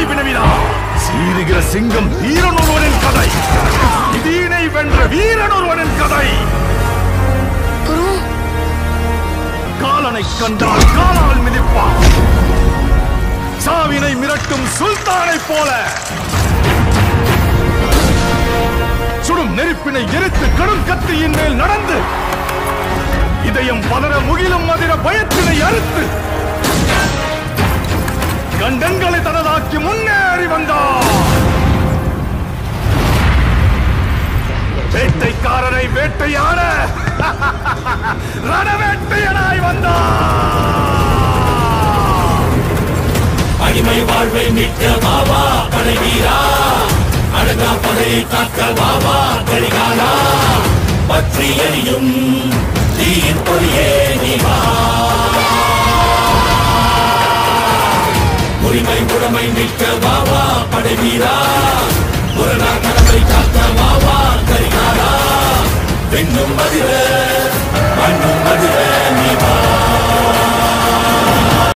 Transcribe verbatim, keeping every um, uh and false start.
வினவினா சீருகிற சிங்கம் வீரன் ஒருவனின் கதை. இதீனை வென்ற வீரன் ஒருவனின் கதை. காலனை கண்டால் காலால் மிதிப்பான். சாவினை மிரட்டும் சுல்தானை போல சுடும் நெருப்பினை எரித்து கடும் கத்தியின் மேல் நடந்து இதயம் பதற முகிலும் மதிர பயத்தினை அறுத்து கண்டங்களை தனதாக்கி முன்னேறி வந்தார். வேட்டைக்காரனை வேட்டையாட ரணவேட்டையனாய் வந்தார். அடிமை வாழ்வை மீட்க பாபா படைவீரா, அழகா படையை காக்க பாபா கரிகாலா, பற்றி எரியும் தீயின் பொறியே நீவா. உரிமை உடமை மீட்க பாபா படைவீரா, முரணா கடமை காக்க பாபா கரிகாலா, பெண்ணும் மதிர